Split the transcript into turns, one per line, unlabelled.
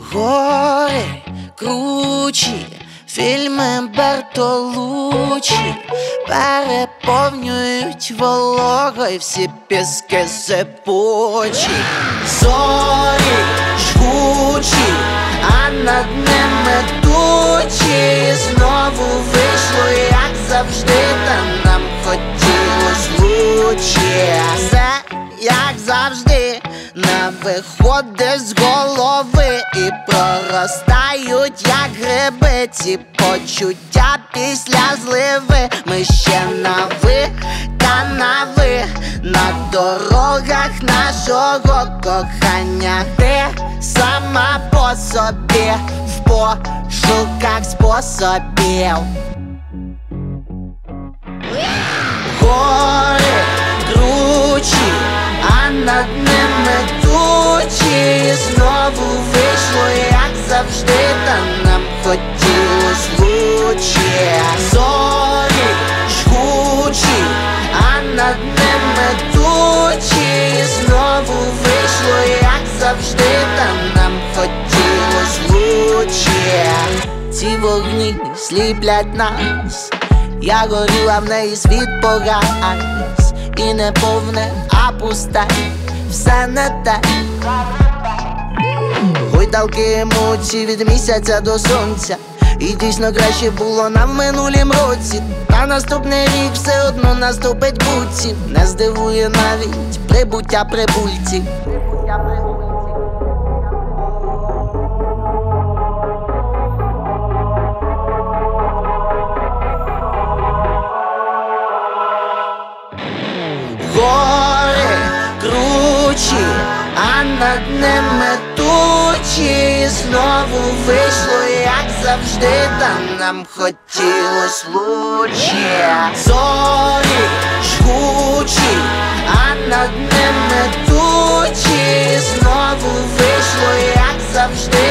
Гори кручі, фільми Бертолуччі переповнюють вологою всі піски сипучі. Зорі жгучі, а над ними тучі. Знову вийшло, як завжди, та нам хотілось лучше. Все, як завжди, не виходить з голови і проростають, як гриби, ці почуття після зливи. Ми ще на ви та на ви, на дорогах нашого кохання. Ти сама по собі, в пошуках способів. Гори кручі, а над ними тучі. Знову вийшло, як завжди, та нам хотілось лучше. Зорі жгучі, а над ними тучі. Знову вийшло, як завжди, та нам хотілось лучше. Ці вогні сліплять нас, я горіла в неї, світ погас. І не повне, а пусте, все не те. Гойдалки емоцій від місяця до сонця. І дійсно краще було нам в минулім році. Та наступний рік все одно наступить буці. Не здивує навіть прибуття прибульців. Гори кручі, а над ними тучі. Знову вийшло, як завжди, та нам хотілось лучше. Зорі жгучі, а над ними тучі. Знову вийшло, як завжди,